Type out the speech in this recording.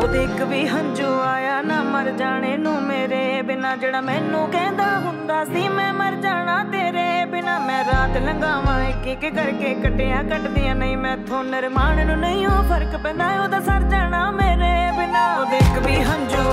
ਉਹਦੇ ਇੱਕ ਵੀ ਹੰਝੂ ਆਇਆ ਨਾ ਮਰ ਜਾਣੇ ਨੂੰ ਮੇਰੇ ਬਿਨਾ। ਜਿਹੜਾ ਮੈਨੂੰ ਕਹਿੰਦਾ ਹੁੰਦਾ ਸੀ ਮੈਂ ਮਰ ਜਾਣਾ ਤੇਰੇ ਬਿਨਾ। ਮੈਂ ਰਾਤ ਲੰਘਾਵਾਂ ਇੱਕ ਇੱਕ ਕਰਕੇ ਕੱਟਿਆ ਕੱਟਦੀਆਂ ਨਹੀਂ ਮੈਥੋਂ ਨਿਰਮਾਣ ਨੂੰ ਨਹੀਂ ਉਹ ਫਰਕ ਪੈਂਦਾ ਉਹਦਾ ਸਰ ਜਾਣਾ ਮੇਰੇ ਬਿਨਾ। ਉਹਦੇ ਇੱਕ ਵੀ ਹੰਝੂ